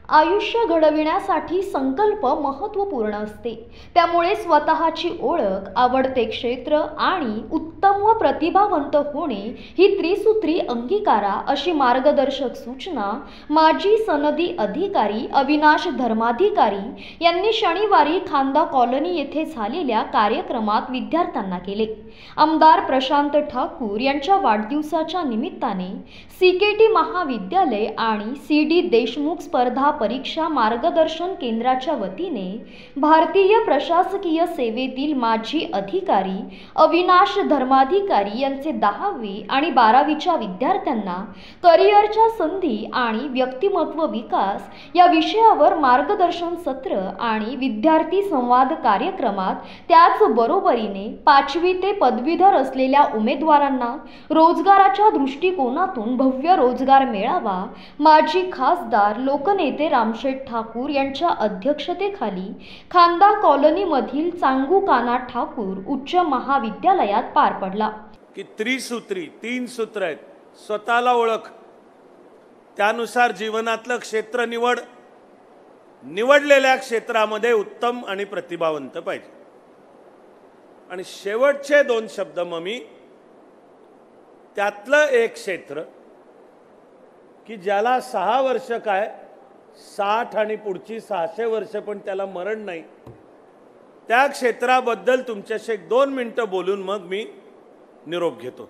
आयुष्य घडविण्यासाठी संकल्प महत्त्वपूर्ण असते। त्यामुळे स्वतःची ओळख, आवडते क्षेत्र आणि उत्तम व प्रतिभावंत होणे ही त्रिसूत्री अंगीकारा अशी मार्गदर्शक सूचना माजी सनदी अधिकारी अविनाश धर्माधिकारी यांनी शनिवारी खांदा कॉलनी येथे झालेल्या कार्यक्रमात विद्यार्थ्यांना केले। आमदार प्रशांत ठाकूर यांच्या वाढदिवसाच्या निमित्ताने सीकेटी महाविद्यालय आणि सी.डी. देशमुख स्पर्धा परीक्षा मार्गदर्शन केंद्राच्या वतीने भारतीय प्रशासकीय सेवेतील माजी अधिकारी अविनाश धर्माधिकारी यांचे 10वी आणि 12वीच्या विद्यार्थ्यांना करिअरच्या संधी आणि व्यक्तिमत्व विकास या विषयावर मार्गदर्शन सत्र आणि विद्यार्थी संवाद कार्यक्रमात त्याचबरोबरीने 5वी ते पदवीधर असलेल्या उमेदवारांना रोजगाराच्या दृष्टिकोनातून भव्य रोजगार मेळावा माजी खासदार लोकनेते रामशेठ ठाकूर यांच्या अध्यक्षतेखाली खांदा कॉलनीमधील चांगुकाना ठाकूर उच्च महाविद्यालयात पार पडला। की त्रिसूत्री 3 सूत्र आहेत। स्वतःला ओळख, त्यानुसार जीवनातलं क्षेत्र निवडलेल्या क्षेत्रामध्ये उत्तम आणि प्रतिभावंत पाहिजे। आणि शेवटचे 2 शब्द मी त्यातलं एक क्षेत्र की ज्याला 6 वर्ष काय 60 आणि पुढची 600 वर्ष पण त्याला मरण नाही, त्या क्षेत्राबद्दल तुमच्याशी 1-2 मिनिटं बोलून मग मी निरोप घेतो।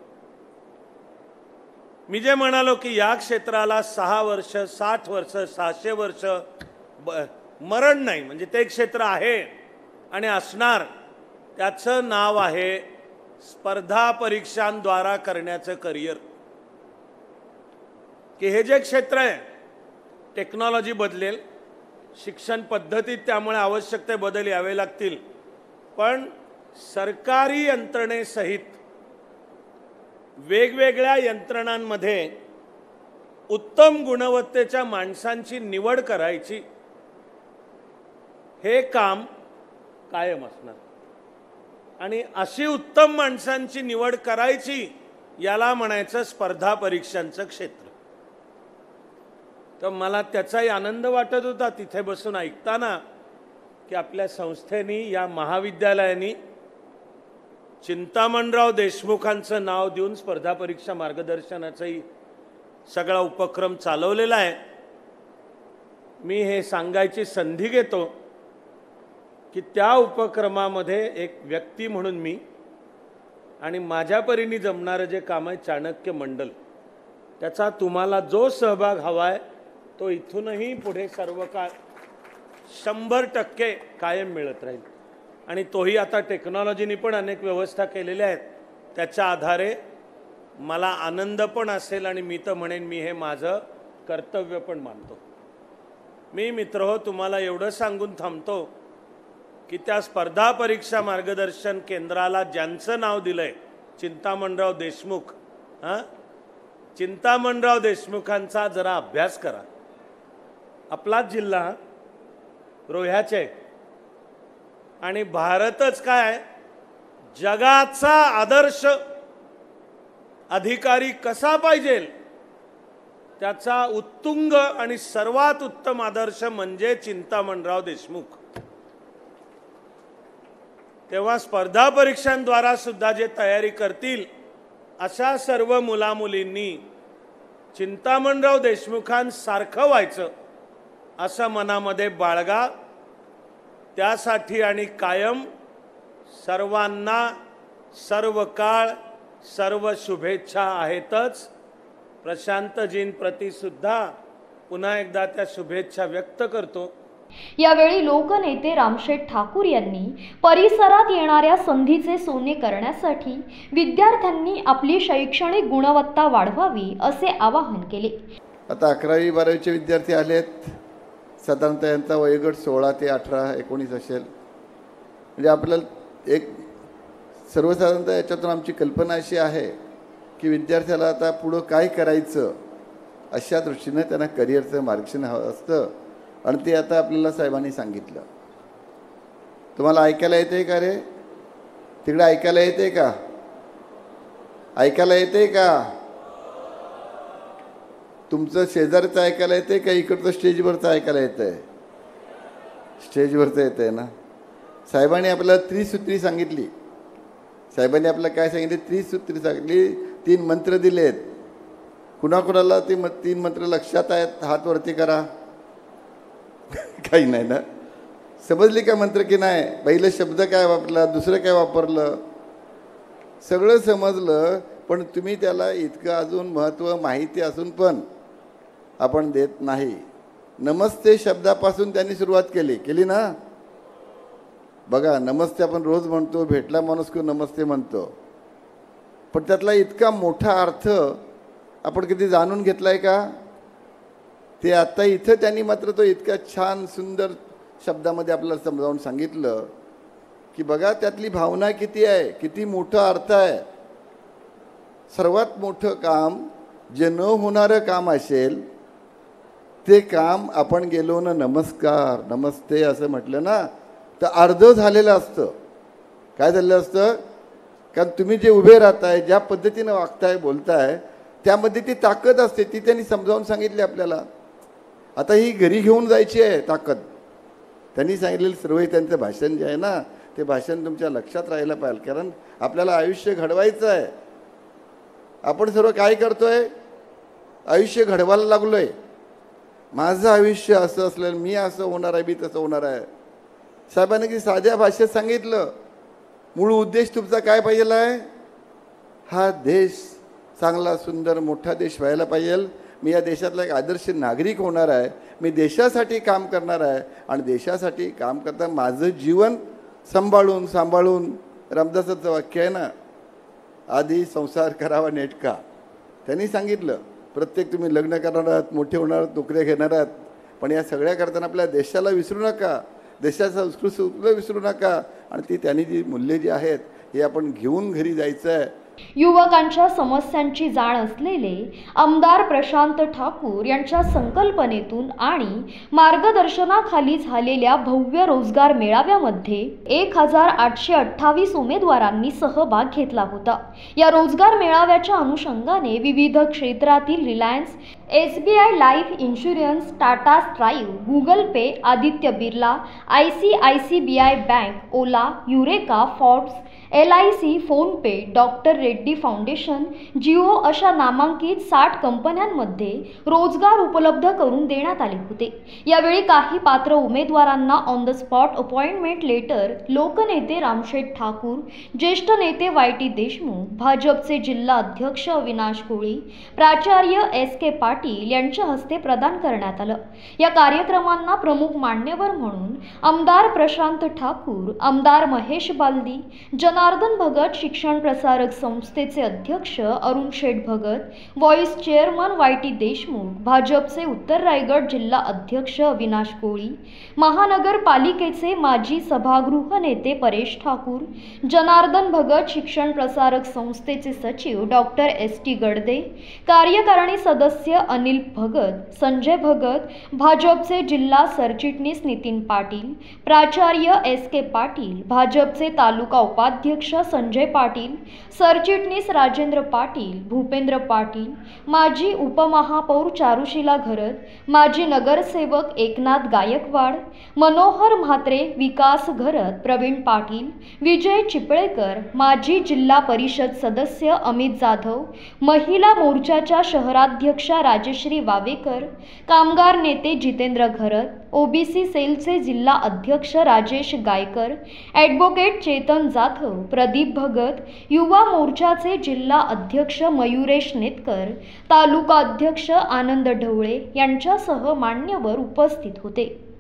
मी जे म्हणालो की या क्षेत्राला 6 वर्ष 60 वर्ष 600 वर्ष मरण नाही, म्हणजे ते क्षेत्र आहे आणि असणार, त्याचं नाव आहे स्पर्धा परीक्षांद्वारा करण्याचं करिअर। की हे जे क्षेत्र आहे टेक्नॉलॉजी बदलेल, शिक्षण पद्धतीत त्यामुळे आवश्यक ते बदल यावे लागतील, पण सरकारी यंत्रणेसहित वेगवेगळ्या यंत्रणांमध्ये उत्तम गुणवत्तेच्या माणसांची निवड करायची, हे काम कायम असणार। आणि अशी उत्तम माणसांची निवड करायची याला म्हणायचं स्पर्धा परीक्षांचं क्षेत्र। तर मला त्याचाही आनंद वाटत होता तिथे बसून ऐकताना की आपल्या संस्थेनी या महाविद्यालयानी चिंतामणराव देशमुखांचं नाव देऊन स्पर्धा परीक्षा मार्गदर्शनाचाही सगळा उपक्रम चालवलेला आहे। मी हे सांगायची संधी घेतो की त्या उपक्रमामध्ये एक व्यक्ती म्हणून मी आणि माझ्या परीने जमणारं जे काम आहे चाणक्य मंडल, त्याचा तुम्हाला जो सहभाग हवा आहे तो इथूनही पुढे सर्व काळ 100% कायम मिळत राहील। आणि तोही आता टेक्नॉलॉजीनी पण अनेक व्यवस्था केलेल्या आहेत, त्याच्या आधारे मला आनंद पण असेल आणि मी तर म्हणेन मी हे माझं कर्तव्य पण मानतो। मी मित्रहो तुम्हाला एवढं सांगून थांबतो की त्या स्पर्धा परीक्षा मार्गदर्शन केंद्राला ज्यांचं नाव दिलंय चिंतामणराव देशमुख, चिंतामणराव देशमुखांचा जरा अभ्यास करा। आपलाच जिल्हा रोह्याचे आणि भारतच काय जगाचा आदर्श अधिकारी कसा पाहिजे त्याचा उत्तुंग आणि सर्वात उत्तम आदर्श म्हणजे चिंतामणराव देशमुख। तेव्हा स्पर्धा परीक्षांद्वारा सुद्धा जे तयारी करतील अशा सर्व मुलामुलींनी चिंतामणराव देशमुखांसारखं व्हायचं असं मनामध्ये बाळगा। त्यासाठी आणि कायम सर्वांना सर्व काळ सर्व शुभेच्छा आहेतच। प्रशांतजींप्रती सुद्धा पुन्हा एकदा त्या शुभेच्छा व्यक्त करतो। यावेळी लोकनेते रामशेठ ठाकूर यांनी परिसरात येणाऱ्या संधीचे सोने करण्यासाठी विद्यार्थ्यांनी आपली शैक्षणिक गुणवत्ता वाढवावी असे आवाहन केले। आता 11वी 12वीचे विद्यार्थी आलेत, साधारणतः यांचा वयोगट 16 ते 18 19 असेल। म्हणजे आपल्याला एक सर्वसाधारणतः याच्यातून आमची कल्पना अशी आहे की विद्यार्थ्याला आता पुढं काय करायचं अशा दृष्टीने त्यांना करिअरचं मार्गदर्शन हवं असतं आणि ते आता आपल्याला साहेबांनी सांगितलं। तुम्हाला ऐकायला येते का रे? तिकडे ऐकायला येते का? ऐकायला येते का? तुमचं शेजारचं ऐकायला येतंय का इकडचं स्टेजवरचं ऐकायला येतंय? स्टेजवरचं येतंय ना. साहेबांनी आपल्याला त्रिसूत्री सांगितली. साहेबांनी आपल्याला काय सांगितले? त्रिसूत्री सांगितली. 3 मंत्र दिलेत. कुणाकुणाला ते 3 मंत्र लक्षात आहेत? हात वरती करा. काही नाही ना. समजली का मंत्र की नाही? पहिलं शब्द काय वापरला, दुसरं काय वापरलं, सगळं समजलं. पण तुम्ही त्याला इतकं अजून महत्त्व माहिती असून पण आपण देत नाही. नमस्ते शब्दापासून त्यांनी सुरुवात केली ना. बघा, नमस्ते आपण रोज म्हणतो, भेटला माणूस को नमस्ते म्हणतो, पण त्यातला इतका मोठा अर्थ आपण कधी जाणून घेतलाय का? ते आता इथं त्यांनी मात्र तो इतक्या छान सुंदर शब्दामध्ये आपल्याला समजावून सांगितलं की बघा त्यातली भावना किती आहे, किती मोठा अर्थ आहे. सर्वात मोठं काम जे न होणारं काम असेल ते काम आपण गेलो ना नमस्कार नमस्ते असं म्हटलं ना तर अर्ध झालेलं असतं. काय झालेलं असतं? कारण तुम्ही जे उभे राहताय, ज्या पद्धतीनं वागताय, बोलताय, त्यामध्ये ती ताकद असते. ती त्यांनी समजावून सांगितली आपल्याला. आता ही घरी घेऊन जायची आहे ताकद. त्यांनी सांगितलेलं सर्व त्यांचं भाषण जे आहे ना ते भाषण तुमच्या लक्षात राहायला पाहिजे. कारण आपल्याला आयुष्य घडवायचं आहे. आपण सर्व काय करतोय? आयुष्य घडवायला लागलोय. माझं आयुष्य असं असलं, मी असं होणार आहे, मी तसं होणार आहे. साहेबांनी की साध्या भाषेत सांगितलं मूळ उद्देश तुमचा काय पाहिजे आहे? हा देश चांगला सुंदर मोठा देश व्हायला पाहिजे. मी या देशातला एक आदर्श नागरिक होणार आहे. मी देशासाठी काम करणार आहे आणि देशासाठी काम करता माझं जीवन सांभाळून रामदासाचं वाक्य आहे ना, आधी संसार करावा नेटका. त्यांनी सांगितलं प्रत्येक तुम्ही लग्न करणार आहात, मोठे होणार आहात, नोकऱ्या घेणार आहात, पण या सगळ्या करताना आपल्या देशाला विसरू नका, देशाचा संस्कृती विसरू नका. आणि ती त्यांनी जी मूल्ये जी आहेत हे आपण घेऊन घरी जायचं आहे. युवकांच्या समस्यांची जाण असलेले आमदार प्रशांत ठाकूर यांच्या संकल्पनेतून आणि मार्गदर्शनाखाली झालेल्या भव्य रोजगार मेळाव्यामध्ये 1828 उमेदवारांनी सहभाग घेतला होता. या रोजगार मेळाव्याच्या अनुषंगाने विविध क्षेत्रातील Reliance, SBI life insurance, Tata Strive, Google pay, Aditya Birla, ICICI bank, Ola, Eureka, Forbes, LIC, PhonePe, doctor Reddy foundation, Jio अशा नामांकित 60 कंपन्यांमध्ये रोजगार उपलब्ध करून देण्यात आले होते. यावेळी काही पात्र उमेदवारांना on the spot appointment letter लोकनेते रामशेठ ठाकूर, ज्येष्ठ नेते YT देशमुख, भाजपचे जिल्हा अध्यक्ष अविनाश कोळी, प्राचार्य SK पाटील यांच्या हस्ते प्रदान करण्यात आलं. या कार्यक्रमांना प्रमुख मान्यवर म्हणून आमदार प्रशांत ठाकूर, आमदार महेश बालदी, जनार्दन भगत शिक्षण प्रसारक संस्थेचे अध्यक्ष Arun Sheth Bhagat, vice chairman YT Deshmukh, भाजपचे उत्तर रायगड जिल्हा अध्यक्ष अविनाश कोळी, महानगरपालिकेचे माजी सभागृह नेते परेश ठाकूर, जनार्दन भगत शिक्षण प्रसारक संस्थेचे सचिव डॉक्टर ST गडदे, कार्यकारिणी सदस्य अनिल भगत, संजय भगत, भाजपचे जिल्हा सरचिटणीस नितीन पाटील, प्राचार्य SK पाटील, भाजपचे तालुका उपाध्यक्ष संजय पाटील, सरचिटणीस राजेंद्र पाटील, भूपेंद्र पाटील, माजी उपमहापौर चारुशीला घरत, माजी नगरसेवक एकनाथ गायकवाड, मनोहर म्हात्रे, विकास घरत, प्रवीण पाटील, विजय चिपळेकर, माजी जिल्हा परिषद सदस्य अमित जाधव, महिला मोर्चाच्या शहराध्यक्षा राजश्री वावेकर, कामगार नेते जितेंद्र घरत, OBC सेलचे जिल्हा अध्यक्ष राजेश गायकर, ॲडव्होकेट चेतन जाधव, प्रदीप भगत, युवा मोर्चाचे जिल्हा अध्यक्ष मयुरेश नेतकर, तालुका अध्यक्ष आनंद ढवळे यांच्यासह मान्यवर उपस्थित होते.